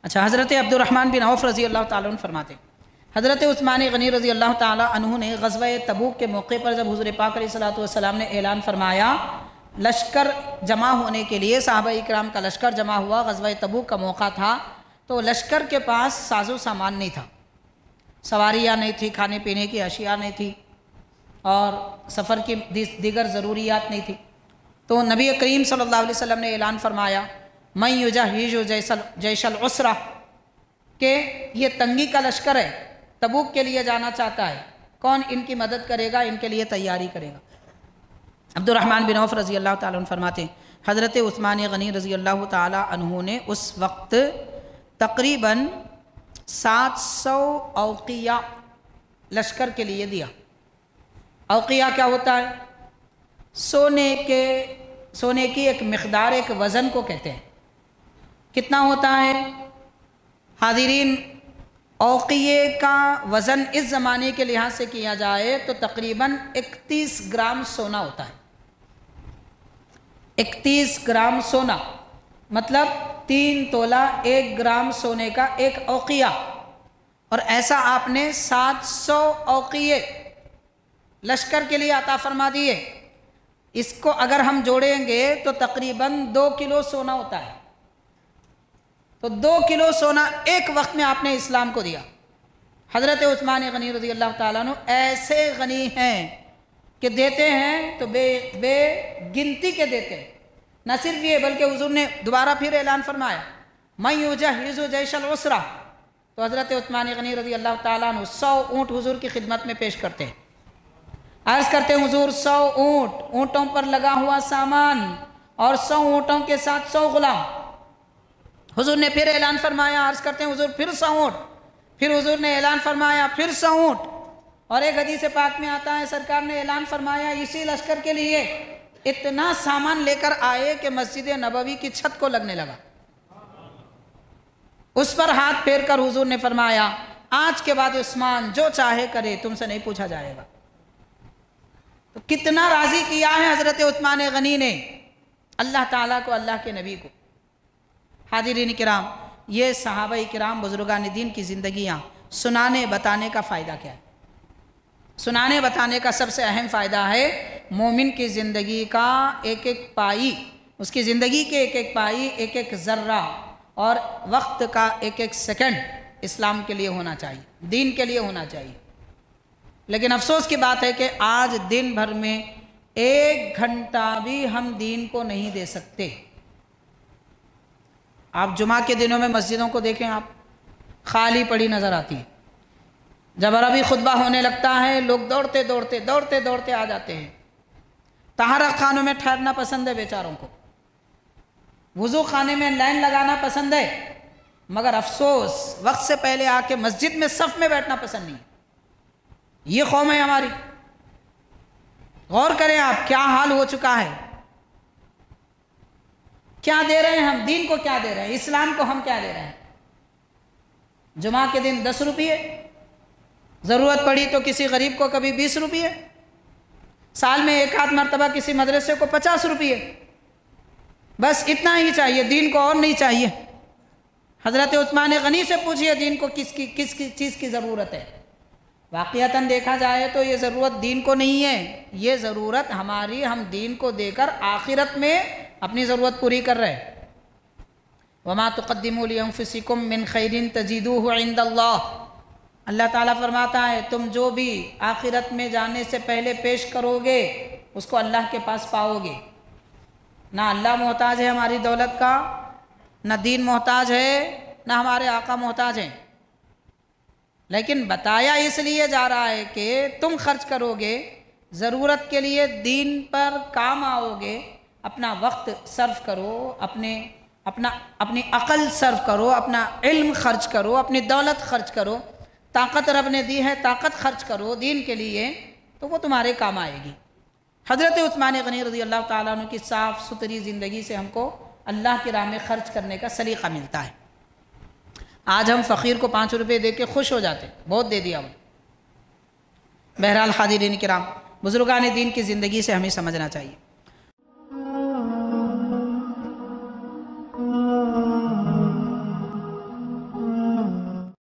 अच्छा, हज़रत अब्दुर्रहमान बिन औफ़ रज़ी अल्लाह ताला अन्हु फरमाते, हज़रत उस्मान गनी रज़ी अल्लाह ताला अन्हु ने ग़ज़वा तबूक के मौके पर जब हुज़ूर पाक अलैहिस्सलातु वस्सलाम ने ऐलान फरमाया, लश्कर जमा होने के लिए सहाबा इकराम का लश्कर जमा हुआ, ग़ज़वा तबूक का मौका था, तो लश्कर के पास साजो सामान नहीं था, सवारियाँ नहीं थी, खाने पीने की अशिया नहीं थी और सफ़र की दीगर ज़रूरियात नहीं थी। तो नबी करीम सल्लल्लाहु अलैहि वसल्लम ने ऐलान फरमाया, मैं युजाहिजु जैशल उसरा, के ये तंगी का लश्कर है, तबूक के लिए जाना चाहता है, कौन इनकी मदद करेगा, इनके लिए तैयारी करेगा। अब्दुर्रहमान बिन औफ़ रज़ी अल्लाह ताला अन्हु फरमाते, हज़रत उस्मान गनी रज़ी अल्लाह ताला अन्हु ने उस वक्त तकरीबन 700 औक़िया लश्कर के लिए दिया। औक़िया क्या होता है? सोने की एक मिक़दार, एक वज़न को कहते हैं। कितना होता है हाज़िरीन? औक़िये का वज़न इस ज़माने के लिहाज से किया जाए तो तकरीबन 31 ग्राम सोना होता है। 31 ग्राम सोना मतलब 3 तोला 1 ग्राम सोने का एक औक़िया। और ऐसा आपने 700 औक़िये लश्कर के लिए अता फरमा दिए। इसको अगर हम जोड़ेंगे तो तकरीबन 2 किलो सोना होता है। तो 2 किलो सोना एक वक्त में आपने इस्लाम को दिया। हज़रत उस्मान गनी रज़ी अल्लाह ताला अन्हु ऐसे गनी हैं कि देते हैं तो बेगिनती के देते हैं। न सिर्फ ये बल्कि हुज़ूर ने दोबारा फिर ऐलान फरमाया, मैं युजाहिज़ु जैशल उसरा। तो हज़रत उस्मान गनी रज़ी अल्लाह ताला अन्हु 100 ऊँट हुज़ूर की खिदमत में पेश करते हैं। अर्ज़ करते हैं हुज़ूर 100 ऊँट, ऊँटों पर लगा हुआ सामान और 100 ऊँटों के साथ 100 गुलाम। हुज़ूर ने फिर ऐलान फरमाया, अर्ज़ करते हैं हुज़ूर फिर 100 ऊँट, फिर हुज़ूर ने ऐलान फरमाया फिर 100 ऊँट। और एक हदीस पाक में आता है सरकार ने ऐलान फरमाया इसी लश्कर के लिए इतना सामान लेकर आए कि मस्जिद नबवी की छत को लगने लगा। उस पर हाथ फेर कर हुज़ूर ने फरमाया, आज के बाद उस्मान जो चाहे करे, तुमसे नहीं पूछा जाएगा। तो कितना राज़ी किया है हज़रत उस्मान गनी ने अल्लाह ताला को, अल्लाह के नबी को। हाज़िरीन किराम, ये सहाबा किराम बुज़ुर्गान दीन की ज़िंदगियाँ सुनाने बताने का फ़ायदा क्या है? सुनाने बताने का सबसे अहम फ़ायदा है मोमिन की ज़िंदगी का एक एक पाई, उसकी ज़िंदगी के एक एक पाई, एक एक ज़र्रा और वक्त का एक एक सेकंड इस्लाम के लिए होना चाहिए, दीन के लिए होना चाहिए। लेकिन अफसोस की बात है कि आज दिन भर में 1 घंटा भी हम दीन को नहीं दे सकते। आप जुमा के दिनों में मस्जिदों को देखें, आप खाली पड़ी नज़र आती है। जब अरबी खुतबा होने लगता है लोग दौड़ते दौड़ते आ जाते हैं। तहारत खानों में ठहरना पसंद है बेचारों को, वुज़ू खाने में लाइन लगाना पसंद है, मगर अफसोस वक्त से पहले आके मस्जिद में सफ़ में बैठना पसंद नहीं है। ये कौम है हमारी। गौर करें आप, क्या हाल हो चुका है। क्या दे रहे हैं हम दीन को, क्या दे रहे हैं इस्लाम को, हम क्या दे रहे हैं? जुमा के दिन 10 रुपये, ज़रूरत पड़ी तो किसी गरीब को कभी 20 रुपये, साल में एक आध मरतबा किसी मदरसे को 50 रुपये, बस इतना ही चाहिए, दीन को और नहीं चाहिए। हज़रत उस्मान गनी से पूछिए दीन को किस चीज़ की ज़रूरत है। वाक़ियतन देखा जाए तो ये ज़रूरत दीन को नहीं है, ये ज़रूरत हमारी, हम दीन को देकर आखिरत में अपनी ज़रूरत पूरी कर रहे हैं। वमा तुक़द्दिमू लिअन्फुसिकुम मिन खैरिन तजीदूहु इंदल्लाह, अल्लाह ताला फरमाता है तुम जो भी आखिरत में जाने से पहले पेश करोगे उसको अल्लाह के पास पाओगे। ना अल्लाह मोहताज है हमारी दौलत का, ना दीन मोहताज है, ना हमारे आका मोहताज हैं। लेकिन बताया इसलिए जा रहा है कि तुम खर्च करोगे ज़रूरत के लिए, दीन पर काम आओगे, अपना वक्त सर्व करो, अपनी अक़ल सर्व करो, अपना इल्म खर्च करो, अपनी दौलत खर्च करो, ताकत रब ने दी है ताकत खर्च करो दीन के लिए, तो वो तुम्हारे काम आएगी। हज़रत उस्मान गनी रज़ी अल्लाह ताला अन्हु की साफ़ सुथरी ज़िंदगी से हमको अल्लाह की राह में ख़र्च करने का सलीक़ा मिलता है। आज हम फ़कीर को 5 रुपये दे के खुश हो जाते, बहुत दे दिया उन्हें। बहरहाल हाज़िरीन किराम, बुज़ुर्गान दीन की ज़िंदगी से हमें समझना चाहिए।